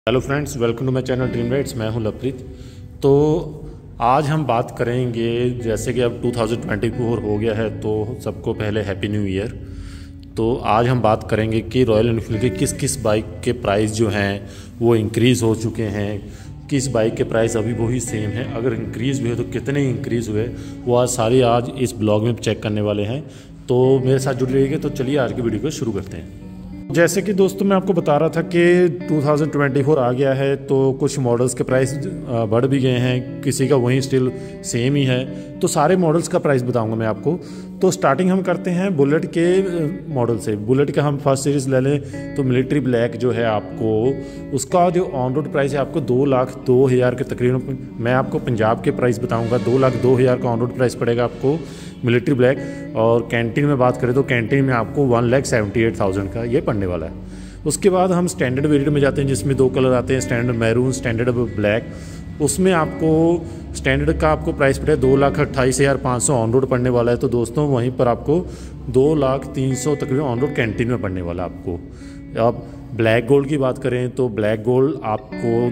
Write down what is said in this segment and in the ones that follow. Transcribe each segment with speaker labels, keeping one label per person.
Speaker 1: Hello friends, welcome to my channel dream rides. मैं हूं लवप्रीत। तो आज हम बात करेंगे, जैसे कि अब 2024 हो गया है तो सबको पहले हैप्पी न्यू ईयर। तो आज हम बात करेंगे कि रॉयल एनफील्ड के किस किस बाइक के प्राइस जो हैं वो इंक्रीज़ हो चुके हैं, किस बाइक के प्राइस अभी वही सेम है, अगर इंक्रीज़ हुए तो कितने इंक्रीज़ हुए, वो आज इस ब्लॉग में चेक करने वाले हैं। तो मेरे साथ जुड़ रहिएगा। तो चलिए आज की वीडियो को शुरू करते हैं। जैसे कि दोस्तों मैं आपको बता रहा था कि 2024 आ गया है तो कुछ मॉडल्स के प्राइस बढ़ भी गए हैं, किसी का वहीं स्टिल सेम ही है। तो सारे मॉडल्स का प्राइस बताऊंगा मैं आपको। तो स्टार्टिंग हम करते हैं बुलेट के मॉडल से। बुलेट का हम फर्स्ट सीरीज़ ले लें तो मिलिट्री ब्लैक जो है आपको, उसका जो ऑन रोड प्राइस है आपको 2,02,000 के तकरीबन। मैं आपको पंजाब के प्राइस बताऊँगा। 2,02,000 का ऑन रोड प्राइस पड़ेगा आपको मिलिट्री ब्लैक। और कैंटीन में बात करें तो कैंटीन में आपको 1,78,000 का ये पड़ने वाला है। उसके बाद हम स्टैंडर्ड वेरिएंट में जाते हैं जिसमें दो कलर आते हैं, स्टैंडर्ड मैरून, स्टैंडर्ड ब्लैक। उसमें आपको स्टैंडर्ड का आपको प्राइस पड़ेगा 2,28,500 ऑन रोड पड़ने वाला है। तो दोस्तों वहीं पर आपको 2,03,000 तकरीबन ऑन रोड कैंटीन में पड़ने वाला आपको। अब ब्लैक गोल्ड की बात करें तो ब्लैक गोल्ड आपको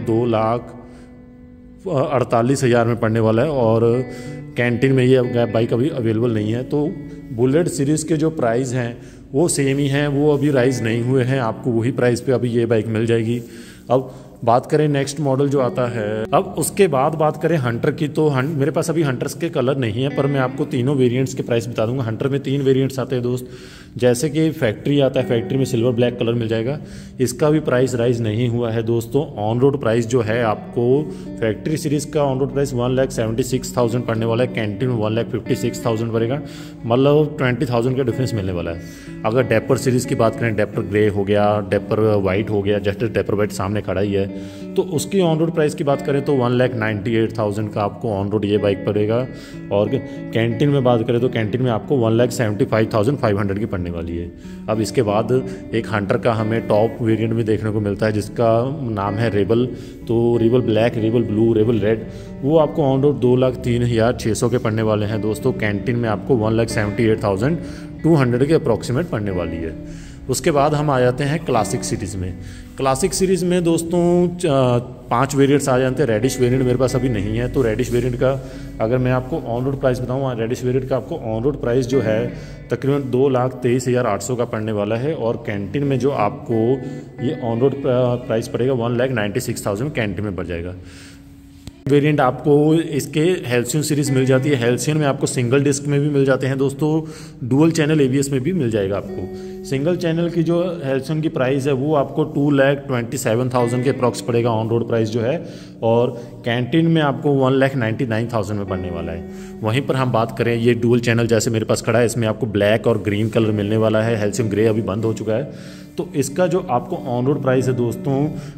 Speaker 1: 2,48,000 में पड़ने वाला है और कैंटीन में ये बाइक अभी अवेलेबल नहीं है। तो बुलेट सीरीज़ के जो प्राइस हैं वो सेम ही हैं, वो अभी राइज़ नहीं हुए हैं। आपको वही प्राइस पे अभी ये बाइक मिल जाएगी। अब बात करें नेक्स्ट मॉडल जो आता है, अब उसके बाद बात करें हंटर की। तो मेरे पास अभी हंटर्स के कलर नहीं है, पर मैं आपको तीनों वेरिएंट्स के प्राइस बता दूंगा। हंटर में 3 वेरिएंट्स आते हैं दोस्त। जैसे कि फैक्ट्री आता है, फैक्ट्री में सिल्वर ब्लैक कलर मिल जाएगा। इसका भी प्राइस राइज नहीं हुआ है दोस्तों। ऑन रोड प्राइस जो है आपको फैक्ट्री सीरीज़ का ऑन रोड प्राइस 1,76,000 पड़ने वाला है। कैंटीन में 1,56,000 पड़ेगा, मतलब 20,000 का डिफरेंस मिलने वाला है। अगर डेपर सीरीज़ की बात करें, डेपर ग्रे हो गया, डेपर वाइट हो गया, जस्ट डेपर वाइट सामने खड़ा ही है, तो उसकी ऑन रोड प्राइस की बात करें तो 1,98,000 का आपको ऑन रोड ये बाइक पड़ेगा। और कैंटीन में बात करें तो कैंटीन में आपको 1,75,500 की पड़ने वाली है। अब इसके बाद एक हंटर का हमें टॉप वेरिएंट में देखने को मिलता है जिसका नाम है रेबल। तो rebel black, rebel blue, rebel red, वो आपको ऑन रोड 2,03,600 के पड़ने वाले हैं दोस्तों। कैंटीन में आपको 1,78,200 के अप्रॉक्सीमेट पड़ने वाली है। उसके बाद हम आ जाते हैं क्लासिक सीरीज़ में। क्लासिक सीरीज़ में दोस्तों 5 वेरिएंट्स आ जाते हैं। रेडिश वेरिएंट मेरे पास अभी नहीं है, तो रेडिश वेरिएंट का अगर मैं आपको ऑन रोड प्राइस बताऊँ, रेडिश वेरिएंट का आपको ऑन रोड प्राइस जो है तकरीबन 2,23,800 का पड़ने वाला है। और कैंटीन में जो आपको ये ऑन रोड प्राइस पड़ेगा 1,96,000 कैंटीन में पड़ जाएगा। वेरिएंट आपको इसके हेल्सियन सीरीज़ मिल जाती है। हेल्सियन में आपको सिंगल डिस्क में भी मिल जाते हैं दोस्तों, डुअल चैनल ABS में भी मिल जाएगा आपको। सिंगल चैनल की जो हेल्सियन की प्राइस है वो आपको 2,27,000 के अप्रॉक्स पड़ेगा ऑन रोड प्राइस जो है। और कैंटीन में आपको 1,99,000 में पड़ने वाला है। वहीं पर हम बात करें ये डुअल चैनल जैसे मेरे पास खड़ा है, इसमें आपको ब्लैक और ग्रीन कलर मिलने वाला है। हेल्सियन ग्रे अभी बंद हो चुका है। तो इसका जो आपको ऑन रोड प्राइस है दोस्तों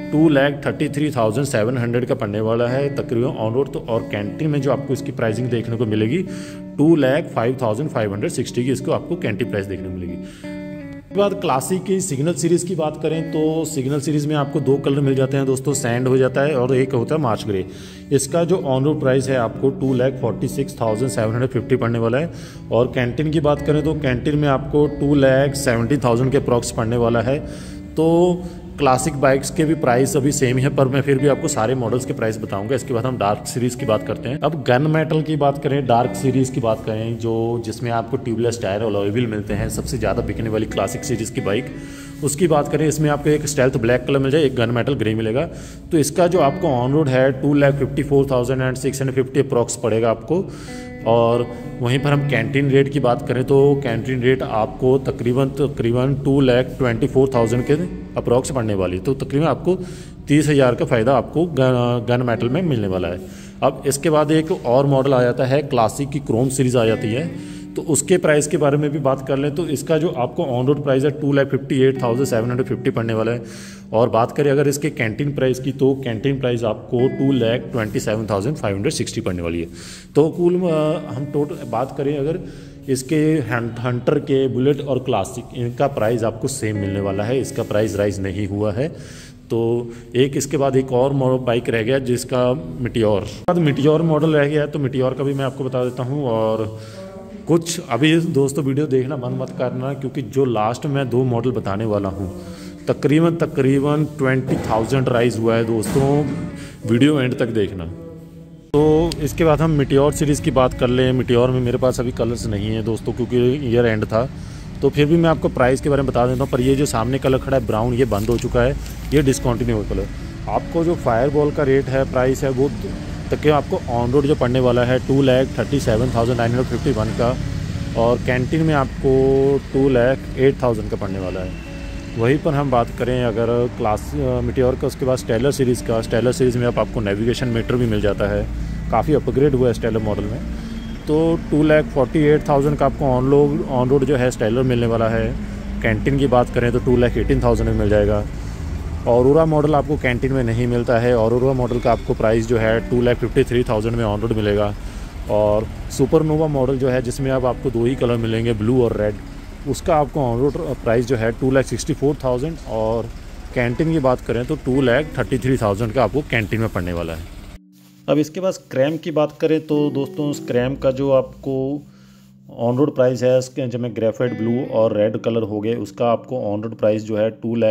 Speaker 1: 2,33,700 का पड़ने वाला है तकरीबन ऑन रोड। तो और कैंटीन में जो आपको इसकी प्राइसिंग देखने को मिलेगी 2,05,560 की इसको आपको कैंटीन प्राइस देखने को मिलेगी। उसके बाद क्लासिक की सिग्नल सीरीज़ की बात करें तो सिग्नल सीरीज़ में आपको 2 कलर मिल जाते हैं दोस्तों, सैंड हो जाता है और एक होता है मार्च ग्रे। इसका जो ऑन रोड प्राइस है आपको 2,46,750 पड़ने वाला है। और कैंटीन की बात करें तो कैंटीन में आपको 2,70,000 के अप्रॉक्स पड़ने वाला है। तो क्लासिक बाइक्स के भी प्राइस अभी सेम है, पर मैं फिर भी आपको सारे मॉडल्स के प्राइस बताऊंगा। इसके बाद हम डार्क सीरीज़ की बात करते हैं। अब गन मेटल की बात करें, डार्क सीरीज़ की बात करें जो जिसमें आपको ट्यूबलेस टायर और अलॉय व्हील मिलते हैं, सबसे ज़्यादा बिकने वाली क्लासिक सीरीज़ की बाइक, उसकी बात करें इसमें आपको एक स्टेल्थ ब्लैक कलर मिल जाए, एक गन मेटल ग्रे मिलेगा। तो इसका जो आपको ऑन रोड है 2,54,650 अप्रॉक्स पड़ेगा आपको। और वहीं पर हम कैंटीन रेट की बात करें तो कैंटीन रेट आपको तकरीबन 2,24,000 के अप्रॉक्स पड़ने वाली। तो तकरीबन आपको 30,000 का फ़ायदा आपको गन मेटल में मिलने वाला है। अब इसके बाद एक और मॉडल आ जाता है, क्लासिक की क्रोम सीरीज़ आ जाती है। तो उसके प्राइस के बारे में भी बात कर लें तो इसका जो आपको ऑन रोड प्राइस है 2,58,750 पड़ने वाला है। और बात करें अगर इसके कैंटीन प्राइस की तो कैंटीन प्राइस आपको 2,27,560 पड़ने वाली है। तो कुल हम टोटल बात करें अगर इसके हंटर के, बुलेट और क्लासिक, इनका प्राइस आपको सेम मिलने वाला है। इसका प्राइस राइज नहीं हुआ है। तो एक इसके बाद एक और बाइक रह गया जिसका मिटियोर मॉडल रह गया है। तो मिटियोर का भी मैं आपको बता देता हूँ। और कुछ अभी दोस्तों वीडियो देखना बंद मत करना, क्योंकि जो लास्ट में 2 मॉडल बताने वाला हूँ तकरीबन 20,000 राइज हुआ है दोस्तों, वीडियो एंड तक देखना। तो इसके बाद हम मिटियोर सीरीज़ की बात कर लें। मिटियोर में मेरे पास अभी कलर्स नहीं है दोस्तों, क्योंकि ईयर एंड था, तो फिर भी मैं आपको प्राइस के बारे में बता देता हूँ। पर ये जो सामने कलर खड़ा है ब्राउन, ये बंद हो चुका है, ये डिसकंटिन्यू कलर। आपको जो फायरबॉल का रेट है, प्राइस है, वो तकरीबन आपको ऑन रोड जो पड़ने वाला है 2,37,951 का, और कैंटीन में आपको 2,08,000 का पड़ने वाला है। वहीं पर हम बात करें अगर क्लास मिटियोर का, उसके बाद स्टेलर सीरीज़ का, स्टेलर सीरीज़ में आपको नेविगेशन मीटर भी मिल जाता है, काफ़ी अपग्रेड हुआ है स्टेलर मॉडल में। तो 2,48,000 का आपको ऑन रोड जो है स्टेलर मिलने वाला है। कैंटीन की बात करें तो 2,18,000 में मिल जाएगा। औरोरा मॉडल आपको कैंटीन में नहीं मिलता है। औरोरा मॉडल का आपको प्राइस जो है 2,53,000 में ऑन रोड मिलेगा। और सुपरनोवा मॉडल जो है, जिसमें अब आपको 2 ही कलर मिलेंगे, ब्लू और रेड, उसका आपको ऑन रोड प्राइस जो है 2,64,000। और कैंटीन की बात करें तो 2,33,000 का आपको कैंटीन में पड़ने वाला है। अब इसके बाद स्क्रैम की बात करें तो दोस्तों, स्क्रैम का जो आपको ऑन रोड प्राइस है, इसके जब में ग्रेफाइट ब्लू और रेड कलर हो गए, उसका आपको ऑन रोड प्राइस जो है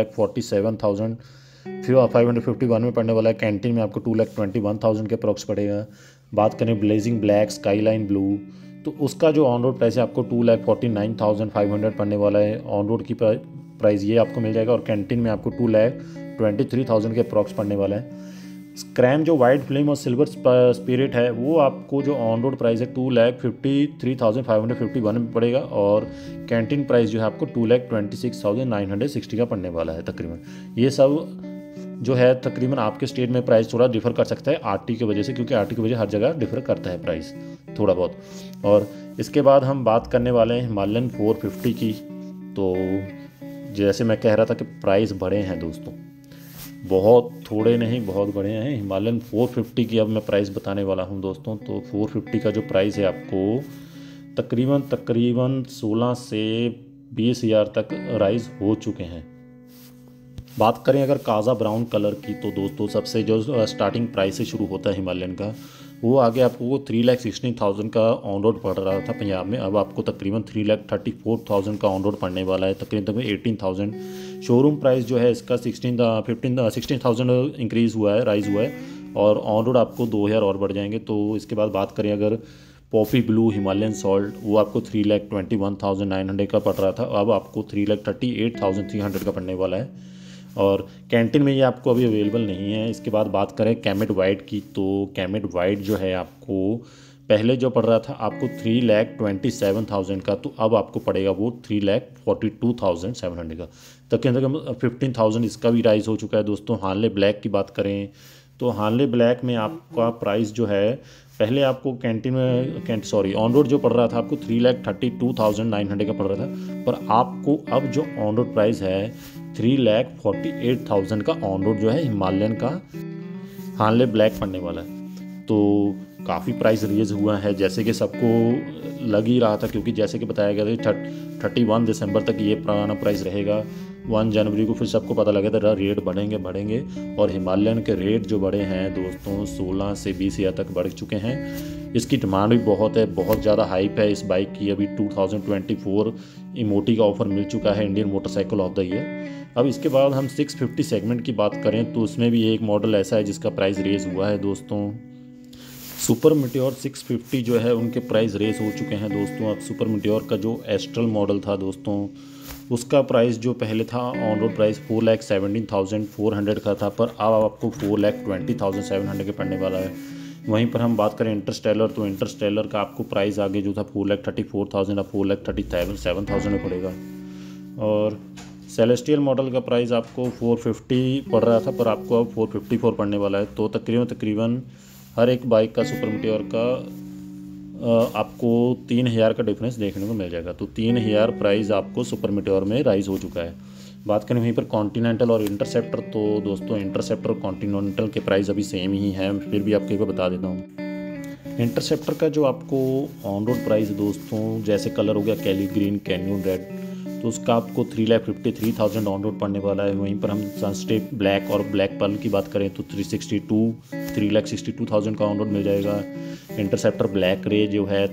Speaker 1: 2,47,551 में पड़ने वाला है। कैंटीन में आपको 2,21,000 के अप्रॉक्स पड़ेगा। बात करें ब्लेजिंग ब्लैक, स्काईलाइन ब्लू, तो उसका जो ऑन रोड प्राइस है आपको 2,49,500 पड़ने वाला है। ऑन रोड की प्राइस ये आपको मिल जाएगा। और कैंटीन में आपको 2,23,000 के अप्रॉक्स पड़ने वाला है। स्क्रैम जो वाइट फ्लेम और सिल्वर स्पिरिट है, वो आपको जो ऑन रोड प्राइस है 2,53,551 में पड़ेगा। और कैंटीन प्राइस जो है आपको 2,26,960 का पड़ने वाला है तकरीबन। ये सब जो है तकरीबन आपके स्टेट में प्राइस थोड़ा डिफर कर सकता है आरटी की वजह से, क्योंकि आरटी की वजह हर जगह डिफर करता है प्राइस थोड़ा बहुत। और इसके बाद हम बात करने वाले हैं हिमालयन 450 की। तो जैसे मैं कह रहा था कि प्राइस बढ़े हैं दोस्तों, बहुत थोड़े नहीं, बहुत बड़े हैं। हिमालयन 450 की अब मैं प्राइस बताने वाला हूं दोस्तों। तो 450 का जो प्राइस है आपको तकरीबन 16 से 20,000 तक राइज हो चुके हैं। बात करें अगर काज़ा ब्राउन कलर की, तो दोस्तों सबसे जो स्टार्टिंग प्राइस से शुरू होता है हिमालयन का, वो आगे आपको 3,16,000 का ऑन रोड पड़ रहा था पंजाब में। अब आपको तकरीबन 3,34,000 का ऑन रोड पड़ने वाला है, तकरीबन 18,000। शोरूम प्राइस जो है इसका 16,000 इंक्रीज़ हुआ है, राइज़ हुआ है। और ऑन रोड आपको 2,000 और बढ़ जाएंगे। तो इसके बाद बात करें अगर पॉपी ब्लू हिमालयन सॉल्ट, वो आपको 3,21,900 का पड़ रहा था, अब आपको 3,38,300 का पड़ने वाला है। और कैंटीन में ये आपको अभी अवेलेबल नहीं है। इसके बाद बात करें कैमेट वाइट की, तो कैमेट वाइट जो है आपको पहले जो पड़ रहा था आपको 3,27,000 का, तो अब आपको पड़ेगा वो 3,42,700 का। तकरीबन 15,000 इसका भी राइज हो चुका है दोस्तों। हार्ले ब्लैक की बात करें तो हार्ले ब्लैक में आपका प्राइस जो है, पहले आपको कैंटीन में ऑन रोड जो पड़ रहा था आपको 3,32,900 का पड़ रहा था, पर आपको अब जो ऑन रोड प्राइस है 3,48,000 का ऑन रोड जो है हिमालयन का हार्ले ब्लैक पड़ने वाला है। तो काफ़ी प्राइस रेज हुआ है, जैसे कि सबको लग ही रहा था, क्योंकि जैसे कि बताया गया था 31 दिसंबर तक ये पुराना प्राइस रहेगा। 1 जनवरी को फिर सबको पता लगा था रेट बढ़ेंगे। और हिमालयन के रेट जो बढ़े हैं दोस्तों 16 से 20,000 तक बढ़ चुके हैं। इसकी डिमांड भी बहुत है, बहुत ज़्यादा हाइप है इस बाइक की। अभी 2024 इमोटी का ऑफर मिल चुका है, Indian motorcycle of the year. अब इसके बाद हम 650 सेगमेंट की बात करें तो उसमें भी एक मॉडल ऐसा है जिसका प्राइस रेज हुआ है दोस्तों। सुपर मिटियोर 650 जो है उनके प्राइस रेस हो चुके हैं दोस्तों। अब सुपर मिटियोर का जो एस्ट्रल मॉडल था दोस्तों, उसका प्राइस जो पहले था ऑन रोड प्राइस 4,17,400 का था, पर अब आपको 4,20,700 के पड़ने वाला है। वहीं पर हम बात करें इंटरस्टेलर, तो इंटरस्टेलर का आपको प्राइस आगे जो था 4,34,000 अब 4,37,000 में पड़ेगा। और सेलेस्टियल मॉडल का प्राइस आपको 450 पड़ रहा था, पर आपको अब 454 पड़ने वाला है। तो तकरीबन हर एक बाइक का सुपर मिटियोर का आपको 3,000 का डिफरेंस देखने को मिल जाएगा। तो 3,000 प्राइस आपको सुपर मिटियोर में राइज हो चुका है। बात करें वहीं पर कॉन्टिनेंटल और इंटरसेप्टर, तो दोस्तों इंटरसेप्टर और कॉन्टिनेंटल के प्राइस अभी सेम ही हैं, फिर भी आपको एक बार बता देता हूँ। इंटरसेप्टर का जो आपको ऑन रोड प्राइस दोस्तों, जैसे कलर हो गया कैली ग्रीन, कैन्यन रेड, तो उसका आपको 3,53,000 ऑन रोड पड़ने वाला है। वहीं पर हम सनस्टेप ब्लैक और ब्लैक पर्ल की बात करें तो 3,62,000 का ऑन रोड मिल जाएगा। इंटरसेप्टर ब्लैक रे जो है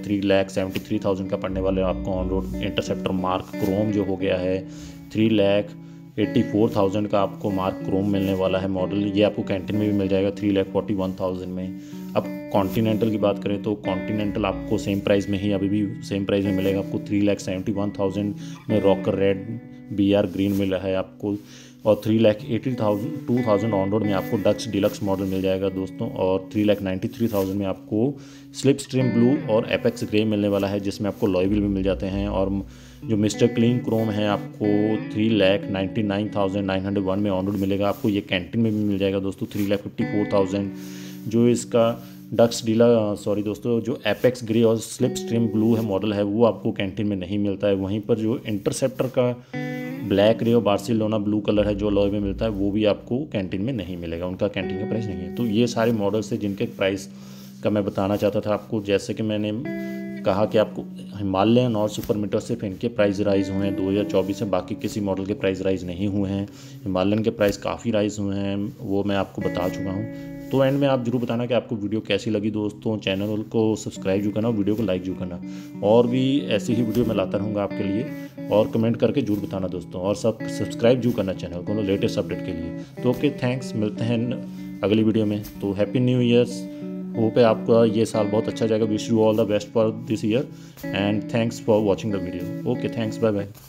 Speaker 1: 3,73,000 का पड़ने वाला है आपको on road. Interceptor mark chrome जो हो गया है 3,00,000 84,000 का आपको मार्क क्रोम मिलने वाला है मॉडल। ये आपको कैंटीन में भी मिल जाएगा 3,41,000 में। अब कॉन्टिनेंटल की बात करें तो कॉन्टिनेंटल आपको सेम प्राइस में ही अभी भी सेम प्राइस में मिलेगा आपको 3,71,000 में। रॉकर रेड BR ग्रीन मिल रहा है आपको, और 3,82,000 ऑन रोड में आपको डक्स डिलक्स मॉडल मिल जाएगा दोस्तों, और 3,93,000 में आपको स्लिप स्ट्रीम ब्लू और एपेक्स ग्रे मिलने वाला है, जिसमें आपको लॉय व्हील भी मिल जाते हैं। और जो मिस्टर क्लीन क्रोम है आपको 3,99,901 में ऑन रोड मिलेगा आपको। ये कैंटीन में भी मिल जाएगा दोस्तों 3,54,000। जो इसका डक्स डीला सॉरी दोस्तों, जो एपेक्स ग्रे और स्लिप स्ट्रीम ब्लू है मॉडल है, वो आपको कैंटीन में नहीं मिलता है। वहीं पर जो इंटरसेप्टर का ब्लैक रे और बार्सिलोना ब्लू कलर है जो लॉय में मिलता है, वो भी आपको कैंटीन में नहीं मिलेगा, उनका कैंटीन का प्राइस नहीं है। तो ये सारे मॉडल्स हैं जिनके प्राइस का मैं बताना चाहता था आपको। जैसे कि मैंने कहा कि आपको हिमालयन और सुपर मीटर सिर्फ इनके प्राइस राइज़ हुए हैं 2024 में, बाकी किसी मॉडल के प्राइस राइज़ नहीं हुए हैं। हिमालयन के प्राइस काफ़ी राइज़ हुए हैं, वो मैं आपको बता चुका हूँ। तो एंड में आप जरूर बताना कि आपको वीडियो कैसी लगी दोस्तों। चैनल को सब्सक्राइब जो करना, वीडियो को लाइक जो करना, और भी ऐसी ही वीडियो मैं लाता रहूँगा आपके लिए। और कमेंट करके जरूर बताना दोस्तों, और सब सब्सक्राइब जो करना चैनल को लेटेस्ट अपडेट के लिए। तो ओके, थैंक्स, मिलते हैं अगली वीडियो में। तो हैप्पी न्यू ईयर्स, होप है आपका ये साल बहुत अच्छा जाएगा। Wish you all the best for this year and thanks for watching the video. Okay, thanks, bye bye.